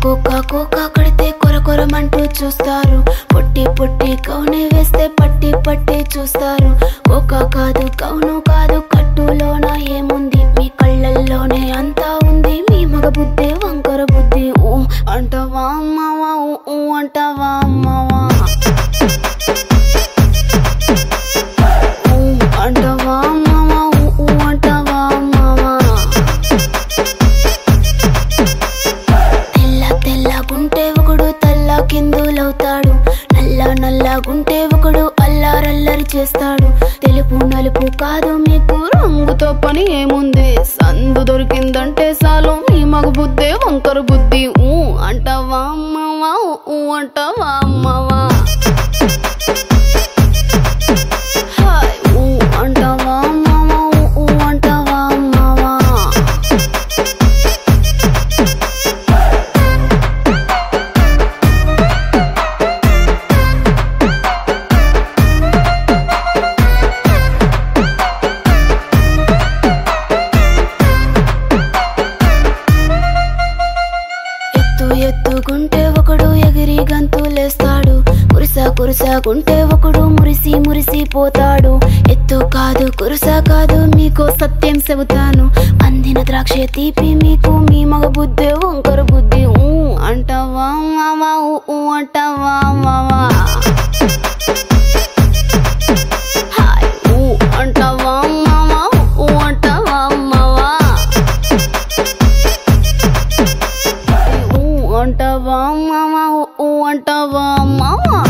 Cocoa cocoa కడితే కొరకొరమంటూ చూస్తారు. పొట్టి పొట్టి కౌనే వేస్తే పట్టి పట్టి చూస్తారు. కోకా కాదు కౌను కాదు కట్టులోన ఏముంది, మీ కళ్ళల్లోనే అంతా ఉంది. మీ మగ బుద్ధి వంకర బుద్ధి. ఊ అంటావా అమ్మవా, ఊ అంటావా అమ్మవా, ఊ అంటావా అమ్మవా, ఊ అంటావా అమ్మవా. తెల్ల తెల్లగుంటే ఒకడు తల్ల కిందులవుతాడు, నల్ల నల్లగుంటే ఒకడు అల్లారల్లరి చేస్తాడు. తెలుపు నలుపు కాదు మీకు రంగుతో పని ఏముంది, సందు దొరికిందంటే చాలు మీ మగ బుద్ధే వంకర బుద్ధి. ఊ అంటావా అమ్మవా, ఊ అంటావా అమ్మవా, ఊ అంటావా అమ్మవా, ఊ అంటావా అమ్మవా. ఎత్తుగుంటే ఒకడు ఎగిరి గంతులేస్తాడు, కురుసాగుంటే ఒకడు మురిసి మురిసిపోతాడు. ఎత్తు కాదు కురుసా కాదు మీకో సత్యం చెబుతాను, అందిన ద్రాక్ష తీపి మీకు మీ మగ బుద్ధి వంకర బుద్ధి. ఊ అంటావా మావా, ఊ అంటావా మావా, ఊ అంటావా మావా, ఊ అంటావా మావా, ఊ అంటావా మావా, ఊ అంటావా మావా.